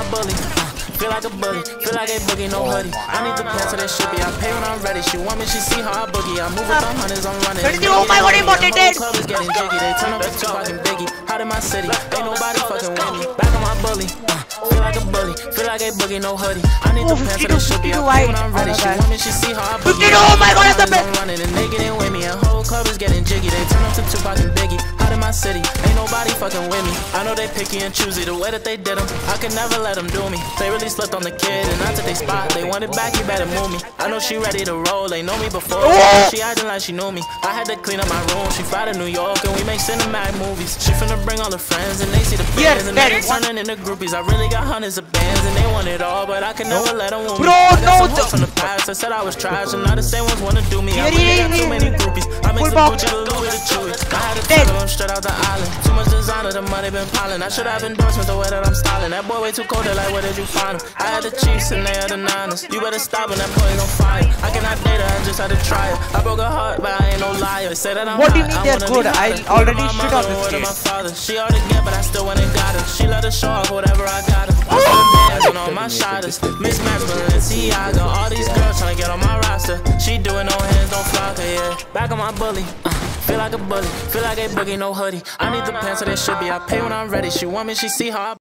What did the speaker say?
bully. Feel like a bully, feel like a boogie, no hoodie. I need the pants so they should be. I pay when I'm ready. She want me, she see how I boogie. I move with the hunters, I'm running. Oh my god, imported. Club is getting jiggy. They turn up to fucking Biggie. Hot in my city, ain't nobody fucking with me. Back on my bully. Feel like a bully, feel like a boogie, no hoodie. I need the pants so they should be. I pay when I'm ready. She want me, she see how I boogie. Oh my god, that's the best. I'm running and they getting with me. And whole club is getting jiggy. They turn up to Tupac and Biggie. Hot in my city, ain't nobody fucking with me. I know they picky and choosy the way that they did them. I can never let them do me. They really slipped on the kid and not to they spot. They want it back, you better move me. I know she ready to roll. They know me before. She acting like she knew me. I had to clean up my room. She fly to New York and we make cinematic movies. She finna bring all the friends and they see the bands and they turning into groupies. I really got hundreds of bands and they want it all, but I can never let them win me. I got some hoes from the past. I said I was trash and now the same ones wanna do me. I really got too many groupies. I mix the Gucci, the Louis, the Chewy. I had to tell them straight out the island. Too much designer, the money been piling. I should have endorsements the way that I'm styling. That boy way too cold, they like, where did you find him? I had the Chiefs and they had the Niners. You better stop when that boy is on fire. I cannot date her, I just had to try her. I broke her heart, but I ain't no liar. They say that I'm what do you mean they're good? I already shit on this kid. My father. She already get, but I still went and got her. She let her show off whatever I got her. I'm still dancing on my shotters. Mismatch Balenciaga. All these girls tryna get on my roster. She doing no hands, don't flock her, yeah. Back on my bully. Feel like a bully, feel like a boogie, no hoodie. I need the pants so they should be. I pay when I'm ready. She want me, she see how I